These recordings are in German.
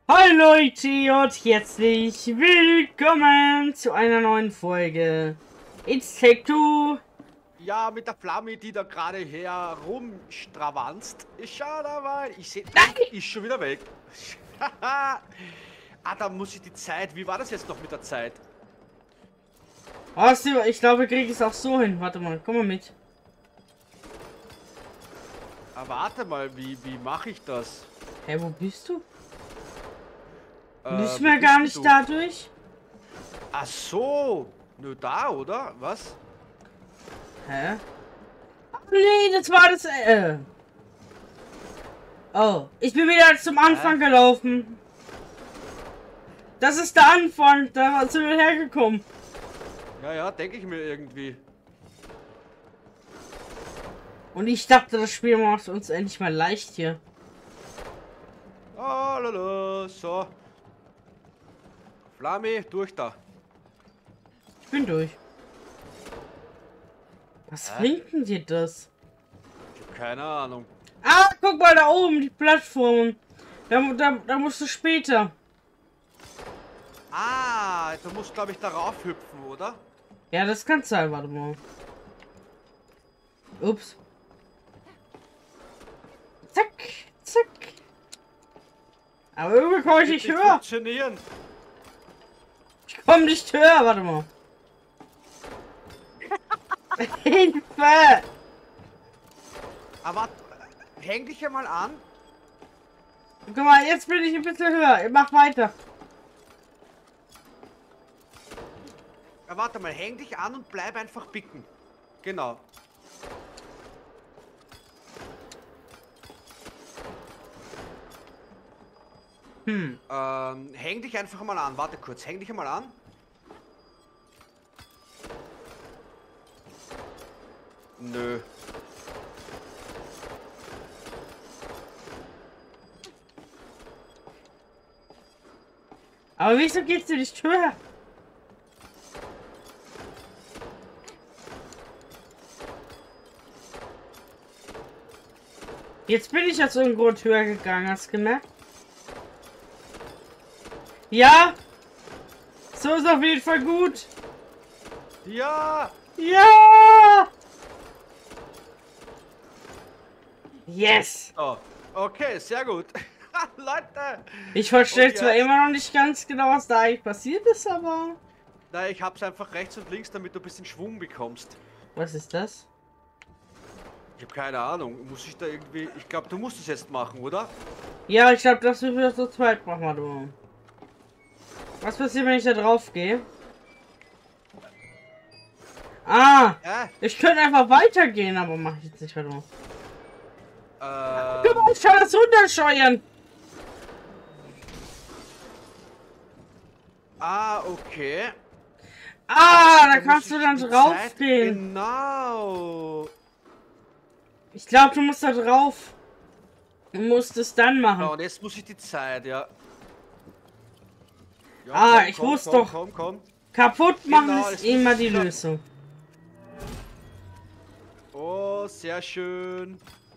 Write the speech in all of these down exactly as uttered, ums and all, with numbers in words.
Hi Leute und herzlich willkommen zu einer neuen Folge It's Take Two. Ja, mit der Flamme, die da gerade herumstravanzt. Schau da mal, ich sehe, ist schon wieder weg. Ah, da muss ich die Zeit, wie war das jetzt noch mit der Zeit? Oh, ich glaube, wir kriegen es auch so hin. Warte mal, komm mal mit. Ah, warte mal, wie, wie mache ich das? Hä, hey, wo bist du? Äh, Müssen wir gar nicht du? dadurch? Ach so, nur da, oder? Was? Hä? Ach, nee, das war das. Äh. Oh, ich bin wieder zum Anfang Hä? gelaufen. Das ist der Anfang, da sind wir hergekommen. Ja, ja, denke ich mir irgendwie. Und ich dachte, das Spiel macht uns endlich mal leicht hier. Oh, lala, so. Flamme, durch da. Ich bin durch. Was bringt denn dir das? Ich hab keine Ahnung. Ah, guck mal da oben, die Plattform. Da, da, da musst du später. Ah, du musst, glaube ich, darauf hüpfen, oder? Ja, das kann sein, warte mal. Ups. Zack, zack. Aber irgendwie komme ich nicht höher. Funktionieren. Ich komme nicht höher, warte mal. Hilfe! Aber häng dich ja mal an. Guck mal, jetzt bin ich ein bisschen höher. Mach weiter. Ja, warte mal, häng dich an und bleib einfach bicken. Genau. Hm. Ähm, häng dich einfach mal an. Warte kurz, häng dich mal an. Nö. Aber wieso geht's dir nicht höher? Jetzt bin ich aus irgendeinem Grund höher gegangen, hast du gemerkt? Ja! So ist auf jeden Fall gut! Ja! Ja! Yes! Oh, okay, sehr gut. Leute! Ich verstehe zwar immer noch nicht ganz genau, was da eigentlich passiert ist, aber... Na, ich hab's einfach rechts und links, damit du ein bisschen Schwung bekommst. Was ist das? Ich habe keine Ahnung. Muss ich da irgendwie... Ich glaube, du musst es jetzt machen, oder? Ja, ich glaube, das wir zu zweit machen, warte mal. Was passiert, wenn ich da drauf gehe? Ah! Äh? Ich könnte einfach weitergehen, aber mache ich jetzt nicht, warte mal. Ähm... Guck mal, ich kann das runtersteuern! Ah, okay. Ah, da Da kannst muss du ich dann die drauf Zeit- gehen. Genau. Ich glaube, du musst da drauf. Du musst es dann machen. Ja, und jetzt muss ich die Zeit, ja. Ja, Ah, komm, ich komm, wusste komm, doch. Komm, komm. Kaputt machen Genau, ist es immer muss- die Lösung. Oh, sehr schön.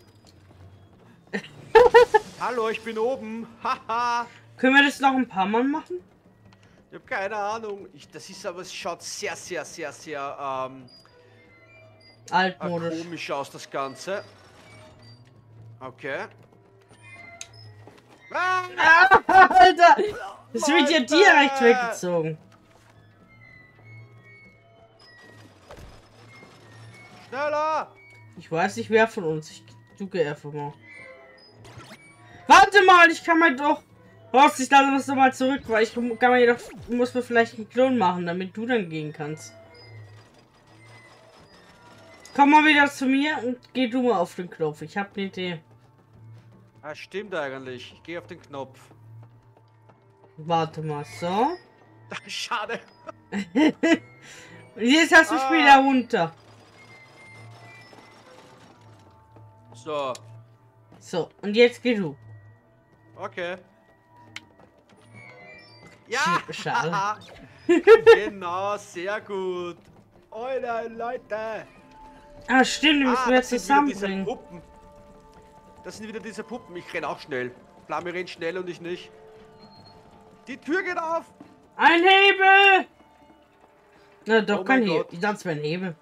Hallo, ich bin oben. Haha. Können wir das noch ein paar Mal machen? Ich habe keine Ahnung. Ich, das ist aber, es schaut sehr, sehr, sehr, sehr ähm, äh, Altmodisch. komisch aus, das Ganze. Okay. Ah, Ah, Alter! Das wird ja Leute! direkt weggezogen. schneller! Ich weiß nicht, wer von uns. Ich ducke einfach mal. Warte mal, ich kann mal doch... Horst, ich lasse das doch mal zurück, weil ich kann mir jedoch... Muss mir vielleicht einen Klon machen, damit du dann gehen kannst. Komm mal wieder zu mir und geh du mal auf den Knopf. Ich habe eine Idee. Ah, stimmt eigentlich. Ich gehe auf den Knopf. Warte mal, so. Schade. Und jetzt hast du Ah. wieder runter. So, So, und jetzt geh du. okay. Ja! Schade. Genau, sehr gut. Alter, Leute. Ah, stimmt, wir müssen Ah, wir das sind wieder diese zusammenbringen. Puppen. Das sind wieder diese Puppen. Ich renn auch schnell. Flamme rennt schnell und ich nicht. Die Tür geht auf! Ein Hebel! Na doch, Oh kein mein Hebel. Gott. Ich dachte, es wäre ein Hebel.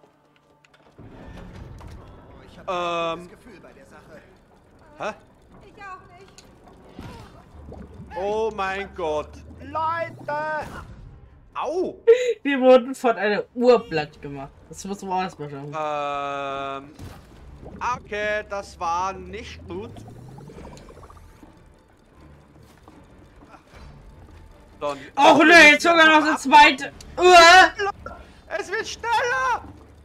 Ich habe Ähm. das Gefühl bei der Sache. Hä? Ich auch nicht. Oh mein Gott. Leute! Au! Wir wurden von einer Uhr platt gemacht. Das muss man auch erstmal schauen. Ähm. Okay, das war nicht gut. Dann, Och ne, jetzt sogar noch eine zweite Uhr! Es wird schneller!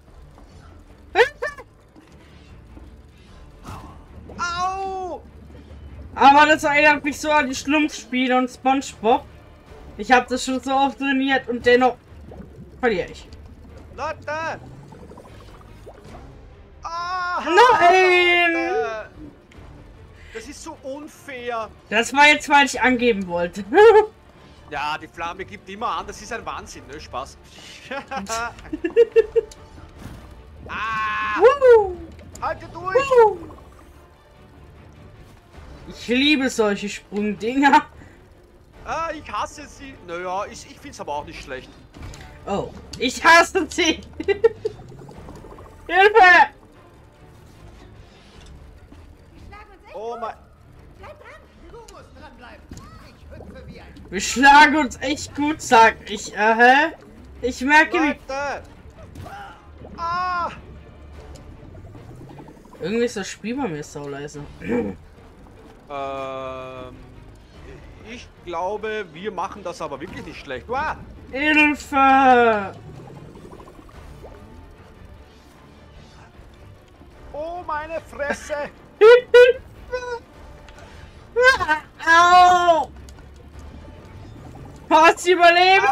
Au! Aber das erinnert mich so an die Schlumpfspiele und SpongeBob. Ich habe das schon so oft trainiert und dennoch verliere ich. Leute! Ah, Nein! Leute! Das ist so unfair. Das war jetzt, weil ich angeben wollte. Ja, die Flamme gibt immer an, das ist ein Wahnsinn, ne? Spaß. Ah! Wuhu! Halte durch! Wuhu! Ich liebe solche Sprungdinger. Ah, ich hasse sie. Naja, ich, ich find's aber auch nicht schlecht. Oh, ich hasse sie. Hilfe! Wir schlagen uns echt Oh gut. mein... Bleib dran. Du musst dranbleiben. Ich hüpfe wie ein... Wir schlagen uns echt gut, sag ich. Äh, hä? Ich merke, wie... Leute! Ah! Irgendwie ist das Spiel bei mir so leise. Ähm... Ich glaube, wir machen das aber wirklich nicht schlecht. Wow. Hilfe! Oh, meine Fresse! Au! Was überleben?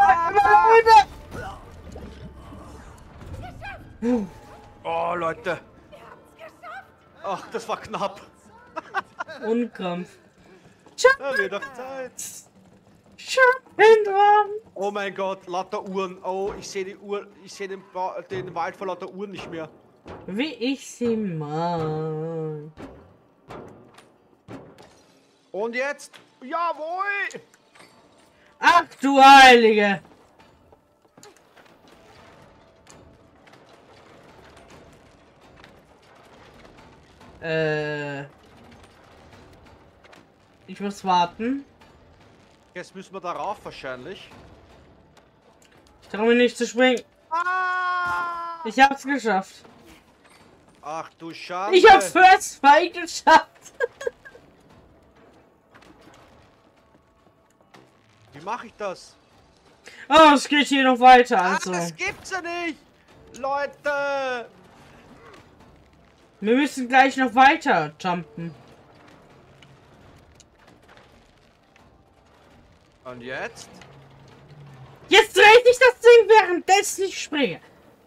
Oh, Leute! Wir haben's geschafft. Ach, das war knapp. Unkrampf. Ja, wird doch Zeit. Jump'n'Run! Oh mein Gott, lauter Uhren. Oh, ich sehe die Uhr, ich sehe den, Ba- den Wald vor lauter Uhren nicht mehr. Wie ich sie mag. Und jetzt? Jawohl! Ach du Heilige! Äh. Ich muss warten. Jetzt müssen wir darauf wahrscheinlich. Ich traue mich nicht zu springen. Ah! Ich hab's geschafft. Ach du Schande. Ich hab's First Fight geschafft. Wie mache ich das? Oh, es geht hier noch weiter, Ah, also. das gibt's ja nicht! Leute! Wir müssen gleich noch weiter jumpen. Und jetzt? Jetzt dreht sich das Ding, währenddessen ich springe.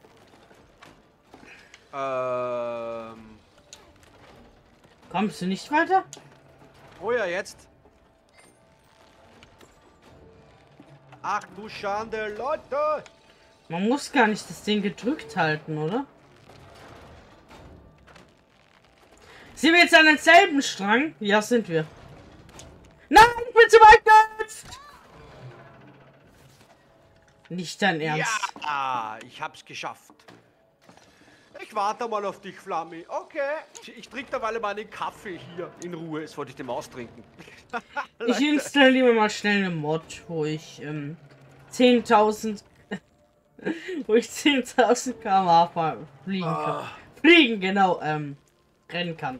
Ähm. Kommst du nicht weiter? Oh ja, jetzt. Ach du Schande, Leute! Man muss gar nicht das Ding gedrückt halten, oder? Sind wir jetzt an denselben Strang? Ja, sind wir. Nein, ich bin zu weit gehüpft! Nicht dein Ernst. Ja, ich hab's geschafft. Ich warte mal auf dich, Flammi. Okay. Ich trinke derweil mal einen Kaffee hier in Ruhe. Jetzt wollte ich den austrinken. Ich installiere mal schnell eine Mod, wo ich ähm, zehntausend wo ich zehntausend Kilometer pro Stunde fliegen kann. Ah. Fliegen, genau, ähm, rennen kann.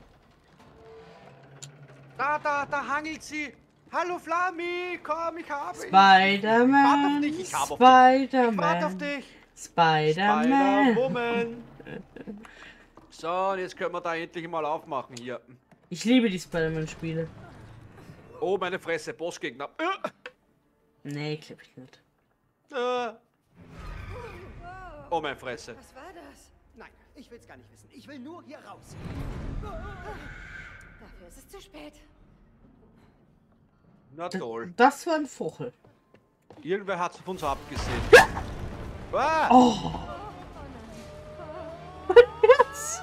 Da, da, da hangelt sie. Hallo, Flammi. Komm, ich habe ihn. Spider-Man, Ich warte auf dich, ich warte auf dich. Ich warte auf Spider-Man, dich. Spider-Man. Spider-Woman. So, und jetzt können wir da endlich mal aufmachen hier. Ich liebe die Spider-Man-Spiele. Oh, meine Fresse, Bossgegner. Äh, Nee, glaub ich nicht. äh. Oh, meine Fresse. Was war das? Nein, ich will's gar nicht wissen. Ich will nur hier raus. Dafür ist es zu spät. Na toll. Das war ein Vogel. Irgendwer hat auf uns abgesehen. Ah, Oh. Jetzt.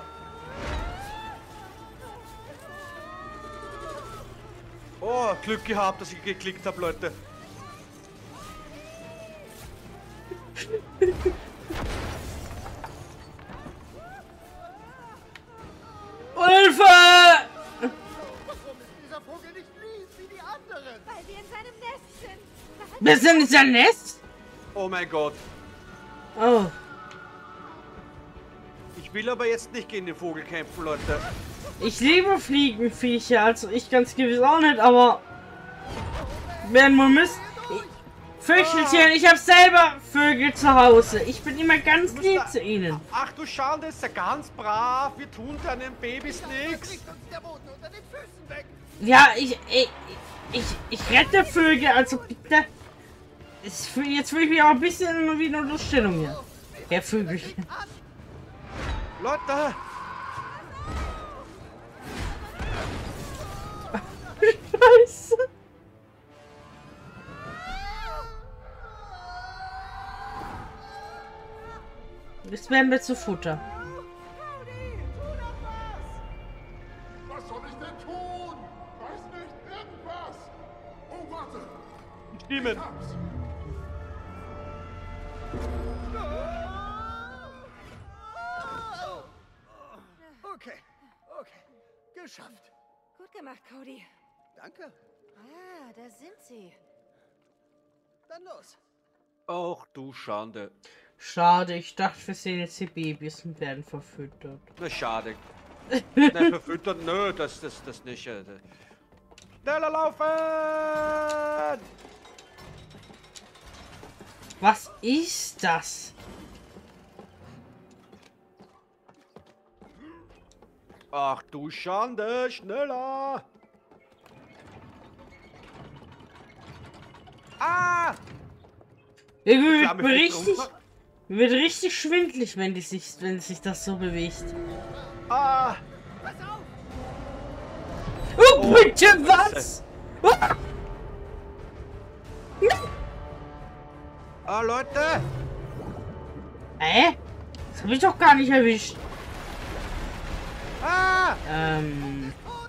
oh, Glück gehabt, dass ich geklickt habe, Leute. deinem Nest sind. Das Wir sind in sein Nest? Oh mein Gott. Oh. Ich will aber jetzt nicht gegen den Vogel kämpfen, Leute. Ich liebe Fliegenviecher, also ich ganz gewiss auch nicht, aber wenn man müsst. Vögelchen, ich habe selber Vögel zu Hause. Ich bin immer ganz Du lieb musst zu da- ihnen. Ach du Schande, ist ja ganz brav. Wir tun deinen Babys nichts. Kriegt uns der Boden unter den Füßen weg. Ja, ich, ich, ich, ich rette Vögel, also bitte. Es, jetzt fühle ich mich auch ein bisschen wie eine Unterstellung hier. Herr Vögelchen. Leute, Scheiße. Jetzt werden wir zu Futter. Was soll ich denn tun? Weiß nicht, irgendwas. Oh, warte. Stimmen. Hab's. Okay, okay. Geschafft. gut gemacht, Cody. Danke. Ah, da sind sie. Dann los. Ach du Schande. Schade, ich dachte, wir sehen jetzt die Babys und werden verfüttert. Na schade. Nein, verfüttert, nö, das, das, das nicht. äh, das- Schneller laufen! Was ist das? Ach du Schande, schneller! Ah! Mir wird, Flamme mir fliegt richtig, runter. mir wird richtig schwindlig, wenn, die sich, wenn sich das so bewegt. Ah! Oh, bitte was? Ah! Ah, Leute! Hä? Das habe ich doch gar nicht erwischt. Ah! Ähm.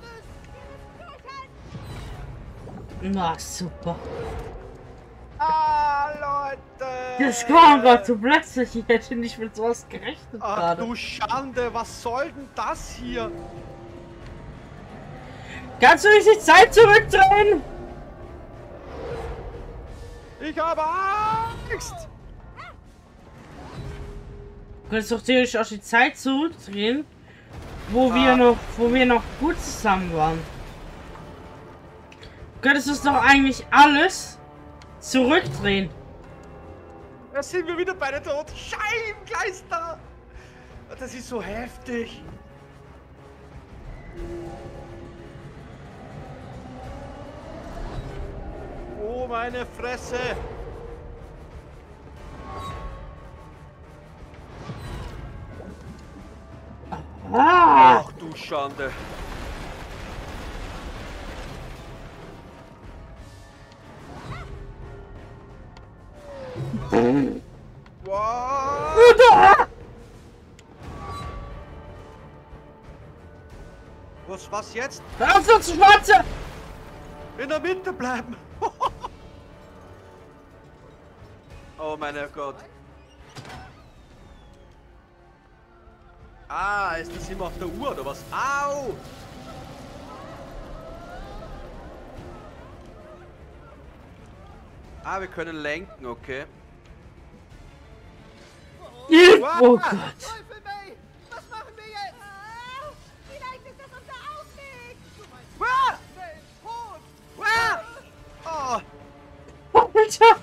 Na, super. Ah, Leute! Das kam gerade so plötzlich. Ich hätte nicht mit sowas gerechnet Ach gerade. du Schande, was soll denn das hier? Kannst du nicht die Zeit zurückdrehen? Ich habe Angst! Du kannst doch theoretisch auch die Zeit zurückdrehen, wo Ah. wir noch, wo wir noch gut zusammen waren. Du könntest es doch eigentlich alles zurückdrehen. Da sind wir wieder beide tot. Scheibengleister! Das ist so heftig. Oh, meine Fresse! Ah! Ach du Schande. Wow. Was, was jetzt? Hör auf, so zu schwarze! In der Mitte bleiben. Oh mein Gott. Ah, ist das immer auf der Uhr oder was? Au! Ah, wir können lenken, okay. Oh Gott! Teufel, May! Was machen wir jetzt? Ah, vielleicht ist das unser Ausweg. Ah! May, tot! Ah! Oh! Alter!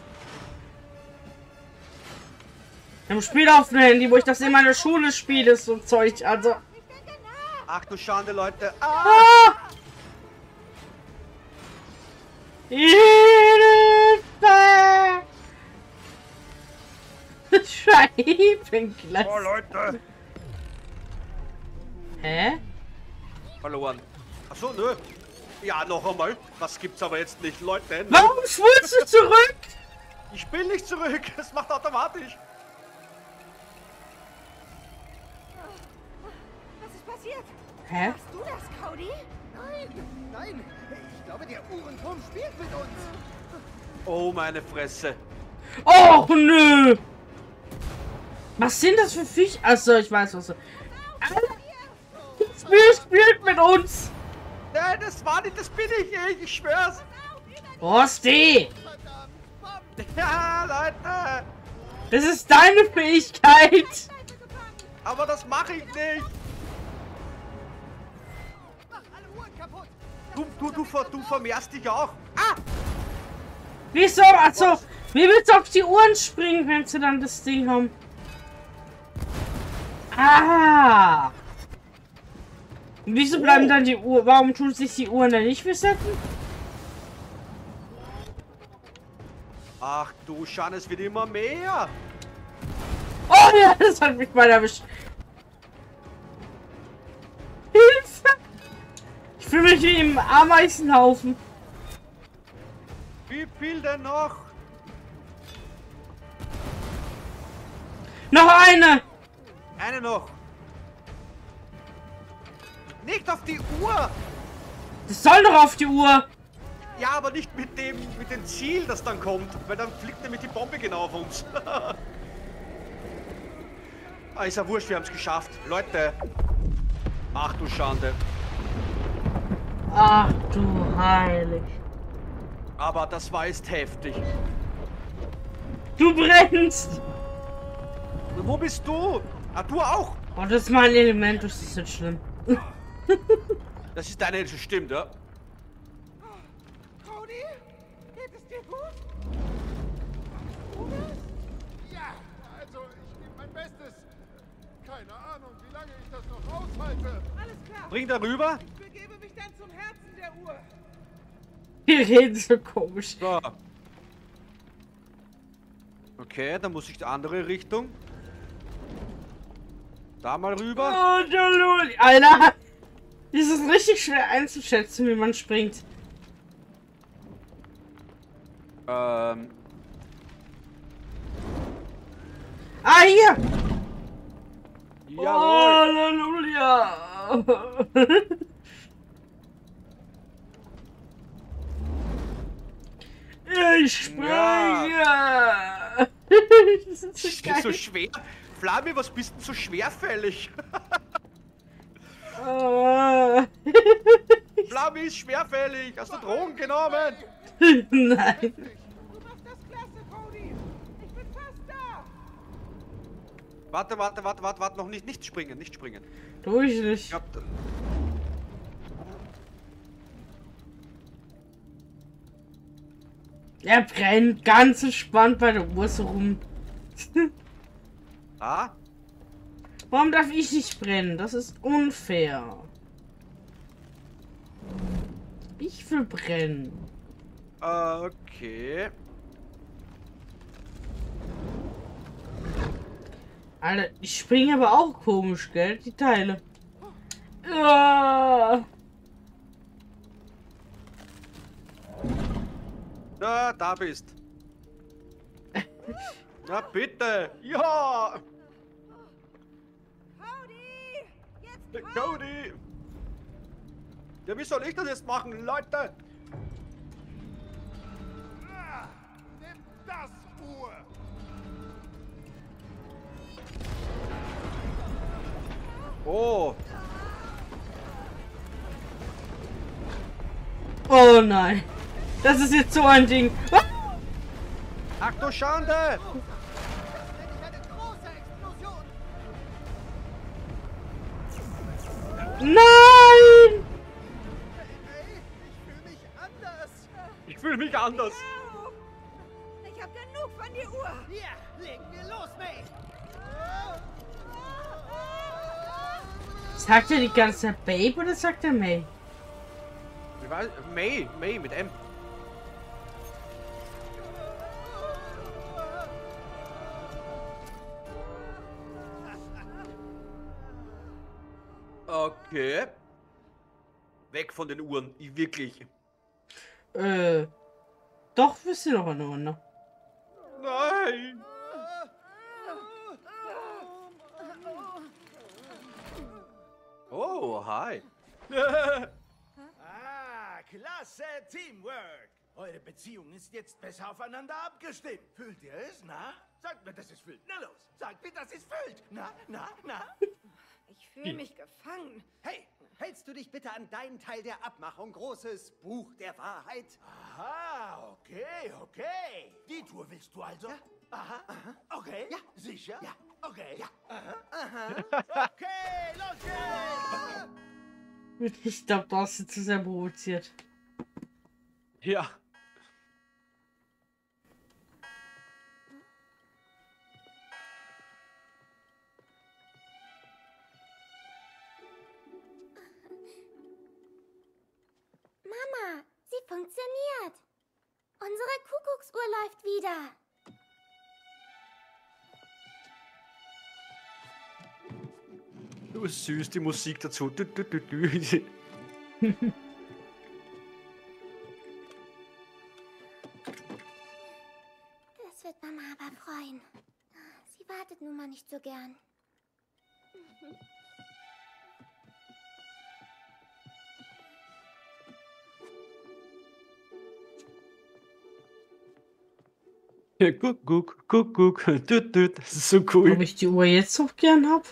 Im Spiel auf dem Handy, wo ich das in meiner Schule spiele, so Zeug, also. Ich denke nach. Ach du Schande, Leute. Ah! Ah! Hilfe! Scheibengleis. Oh, Leute! Hä? Verloren. Achso, nö. Ja, noch einmal. Das gibt's aber jetzt nicht, Leute. Nö. Warum schwulst du zurück? Ich spiele nicht zurück. Es macht automatisch. Was ist passiert? Hä? Warst du das, Cody? Nein, nein! Ich glaube, der Uhrenturm spielt mit uns! Oh, meine Fresse. Oh, nö! Was sind das für Viecher? Achso, ich weiß was. Das Spiel spielt mit uns! Nein, das war nicht, das bin ich, ich, ich schwör's. Horsti! Verdammt! Bob! Ja, Leute! Das ist deine Fähigkeit! Aber das mache ich nicht! Mach alle Uhren kaputt! Du, du, du, ver- du vermehrst dich auch! Ah! Wieso? Also, wie willst du auf die Uhren springen, wenn sie dann das Ding haben? Ah! Und wieso bleiben Oh. dann die Uhren? Warum tun sich die Uhren dann nicht resetten? Ach du Schan, es wird immer mehr! Oh ja, das hat mich mal erwischt. Hilfe! Ich fühle mich wie im Ameisenhaufen. Wie viel denn noch? Noch eine! Eine noch! Nicht auf die Uhr! Das soll doch auf die Uhr! Ja, aber nicht mit dem, mit dem Ziel, das dann kommt, weil dann fliegt nämlich die Bombe genau auf uns. Ah, ist ja wurscht, wir haben es geschafft. Leute! Ach du Schande. Ach du heilig. Aber das war jetzt heftig. Du brennst! Wo bist du? Ah, du auch? Oh, das ist mein Element, das ist jetzt schlimm. Das ist deine, das stimmt, ja? Cody? Geht es dir gut? Ja, also ich gebe mein Bestes. Keine Ahnung, wie lange ich das noch aushalte. Alles klar. Bring da rüber. Ich begebe mich dann zum Herzen der Uhr. Wir reden so komisch. So. Okay, dann muss ich die andere Richtung. Da mal rüber. Oh, du Luli. Alter! Das ist richtig schwer einzuschätzen, wie man springt. Ähm. Ah, hier! Jawohl. Halleluja! Ich springe! Das ist so Ist geil. das so schwer? Flammi, was bist denn so schwerfällig? Ah. Flammi ist schwerfällig. Hast du Drogen genommen? Nein. Du machst das klasse, Cody. Ich bin fast da. Warte, warte, warte, warte, warte, noch nicht, nicht springen, nicht springen. Tu ich nicht. Ich hab, Er brennt ganz entspannt bei der Uhr so rum. ah? Warum darf ich nicht brennen? Das ist unfair. Ich will brennen. Äh, okay. Alter, ich springe aber auch komisch, gell? Die Teile. Ja. Na, da bist. Na bitte. Ja. Cody! Jetzt komm! Cody. Ja, wie soll ich das jetzt machen, Leute? Ah, nimm das, Uhr. Oh. Oh nein. Das ist jetzt so ein Ding. Ah! Ach du Schande. Das nenne ich eine große Explosion! Nein! Hey, ich fühle mich anders! Ich fühle mich anders. Au! Ich hab genug von der Uhr. Ja, legen wir los, May! Sagt er die ganze Zeit Babe oder sagt er May? Ich weiß, May, May mit M. Okay. Weg von den Uhren, ich wirklich. Äh. Doch, wir sind noch aneinander. Nein. Oh, hi. Ah, klasse Teamwork. Eure Beziehung ist jetzt besser aufeinander abgestimmt. Fühlt ihr es, na? Sagt mir, dass es fühlt. Na los, sagt mir, dass es fühlt. Na, na, na. Ich fühle mich gefangen. Hey, Hältst du dich bitte an deinen Teil der Abmachung, großes Buch der Wahrheit? Aha, okay, okay. Die Tour willst du also? Ja. Aha, aha. Okay. Ja. Sicher? Ja. Okay. Ja. Aha. Okay, los geht's! Ich glaube, du hast sie zu sehr provoziert. Ja. Mama, sie funktioniert. Unsere Kuckucksuhr läuft wieder. Du ist süß, die Musik dazu. Du, du, du, du. Das wird Mama aber freuen. Sie wartet nun mal nicht so gern. Guck, guck, guck, guck. Du, du. Das ist so cool. Ob ich die Uhr jetzt so gern hab?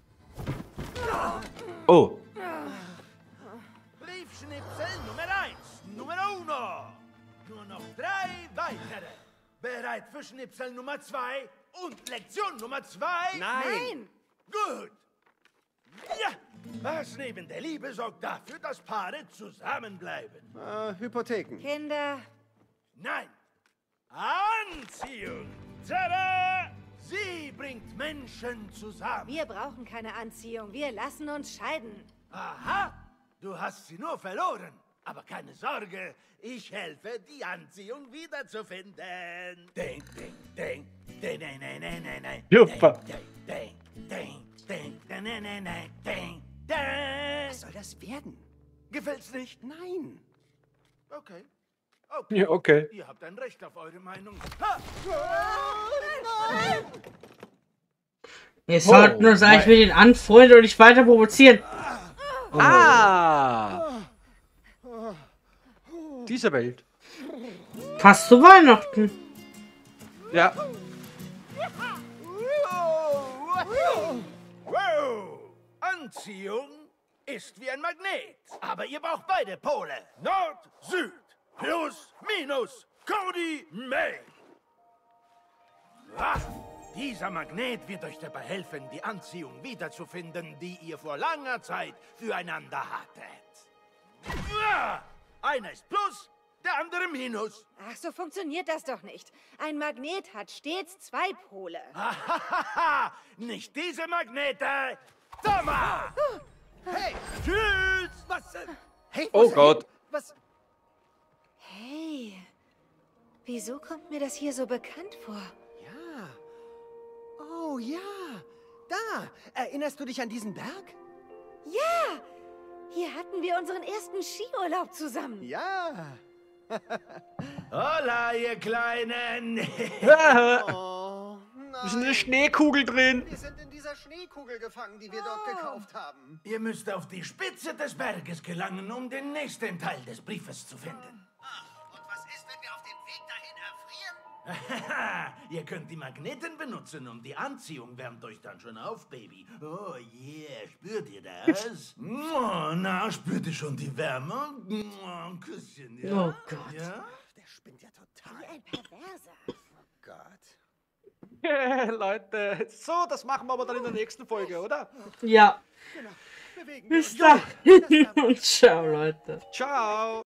Oh. Briefschnipsel Nummer eins, Nummer uno. Nur noch drei weitere. Bereit für Schnipsel Nummer zwei und Lektion Nummer zwei? Nein. Gut. Ja, was neben der Liebe sorgt dafür, dass Paare zusammenbleiben? Äh, Hypotheken. Kinder, Nein. Anziehung. Tada! Sie bringt Menschen zusammen. wir brauchen keine Anziehung. Wir lassen uns scheiden. Aha, du hast sie nur verloren. Aber keine Sorge, ich helfe, die Anziehung wiederzufinden. Ding, ding, ding, ding, ding, ding, ding, ding, ding, Super. ding, ding, ding, ding, ding, ding, ding, ding, ding, ding. Was soll das werden? Gefällt's nicht? Nein. Okay. Okay. Ja, okay. Ihr habt ein Recht auf eure Meinung. Ha! Wir sollten uns eigentlich mit den anfreunden und nicht weiter provozieren. Ah! Diese Welt. Passt zu Weihnachten. Ja. Wow! Anziehung ist wie ein Magnet. Aber ihr braucht beide Pole. Nord, Süd, Plus, Minus, Cody, May. Ah, dieser Magnet wird euch dabei helfen, die Anziehung wiederzufinden, die ihr vor langer Zeit füreinander hattet. Ah, einer ist Plus, der andere Minus. Ach, so funktioniert das doch nicht. Ein Magnet hat stets zwei Pole. Ahahaha, nicht diese Magnete. Thomas! Hey, Tschüss! Was? hey, Oh was- Gott. Was? Hey, wieso kommt mir das hier so bekannt vor? Ja. Oh ja. Da. Erinnerst du dich an diesen Berg? Ja, hier hatten wir unseren ersten Skiurlaub zusammen. Ja. Hola, ihr Kleinen! Da Oh, ist eine nein. Schneekugel drin. Wir sind in dieser Schneekugel gefangen, die wir dort gekauft haben. Ihr müsst auf die Spitze des Berges gelangen, um den nächsten Teil des Briefes zu finden. Ach, und was ist, wenn wir auf dem Weg dahin erfrieren? Ihr könnt die Magneten benutzen und die Anziehung wärmt euch dann schon auf, Baby. Oh yeah, spürt ihr das? Oh, na, spürt ihr schon die Wärme? Oh, ein Küsschen, ja? Oh Gott. Ja? Der spinnt ja total. Wie ein Perverser. Gott. Leute, so, das machen wir aber dann in der nächsten Folge, oder? Ja. Bewegen wir Bis uns. dahin und ciao, Leute. Ciao.